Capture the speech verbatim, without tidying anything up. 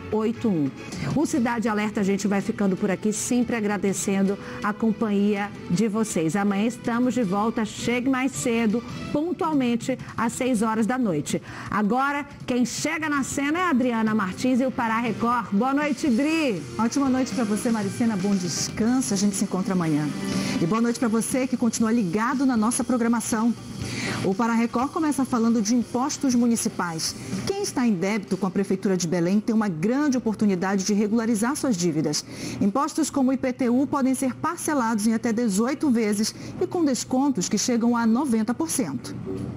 oito um. O Cidade Alerta, a gente vai ficando por aqui, sempre agradecendo a companhia de vocês. Amanhã estamos de volta, chegue mais cedo, pontualmente às seis horas da noite. Agora, quem chega na cena é a Adriana Martins e o Pará Record. Boa noite, Dri. Ótima noite para você, Maricena. Bom descanso. A gente se encontra amanhã. E boa noite para você que continua ligado na nossa programação. O Pará Record começa falando de impostos municipais. Quem está em débito com a Prefeitura de Belém tem uma grande oportunidade de regularizar suas dívidas. Impostos como o I P T U podem ser parcelados em até dezoito vezes e com descontos que chegam a noventa por cento.